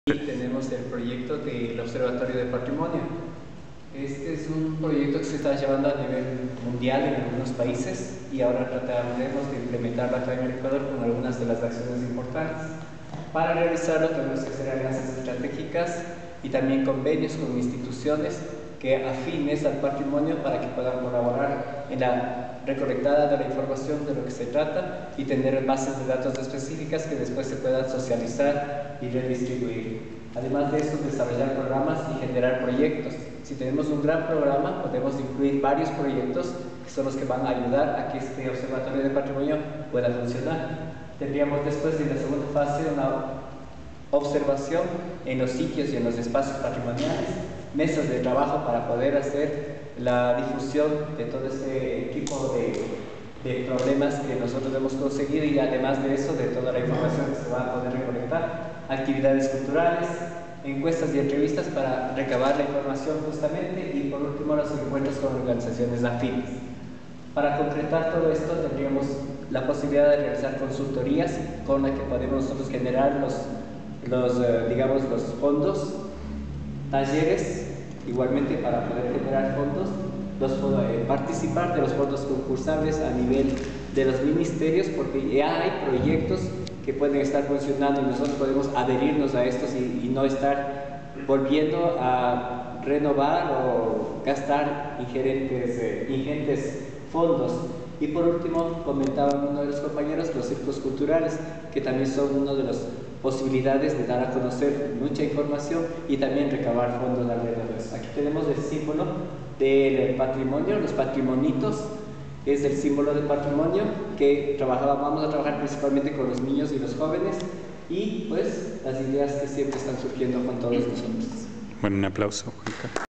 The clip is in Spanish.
Y tenemos el proyecto del Observatorio de Patrimonio. Este es un proyecto que se está llevando a nivel mundial en algunos países y ahora trataremos de implementarlo acá en el Ecuador con algunas de las acciones importantes. Para realizarlo tenemos que hacer alianzas estratégicas y también convenios con instituciones que afines al patrimonio para que puedan colaborar en la recolectada de la información de lo que se trata y tener bases de datos específicas que después se puedan socializar y redistribuir. Además de eso, desarrollar programas y generar proyectos. Si tenemos un gran programa, podemos incluir varios proyectos que son los que van a ayudar a que este observatorio de patrimonio pueda funcionar. Tendríamos después, en la segunda fase, una observación en los sitios y en los espacios patrimoniales, mesas de trabajo para poder hacer la difusión de todo este tipo de problemas que nosotros hemos conseguido y además de eso, de toda la información que se va a poder recolectar, actividades culturales, encuestas y entrevistas para recabar la información justamente y por último los encuentros con organizaciones afines. Para concretar todo esto tendríamos la posibilidad de realizar consultorías con las que podemos nosotros generar digamos, los fondos, talleres, igualmente para poder generar fondos, participar de los fondos concursables a nivel de los ministerios, porque ya hay proyectos que pueden estar funcionando y nosotros podemos adherirnos a estos y no estar volviendo a renovar o gastar ingentes fondos. Y por último, comentaba uno de los compañeros, los círculos culturales, que también son una de las posibilidades de dar a conocer mucha información y también recabar fondos alrededor de eso. Aquí tenemos el símbolo del patrimonio, los patrimonitos, es el símbolo del patrimonio que vamos a trabajar principalmente con los niños y los jóvenes y pues las ideas que siempre están surgiendo con todos nosotros. Bueno, un aplauso, Juanca.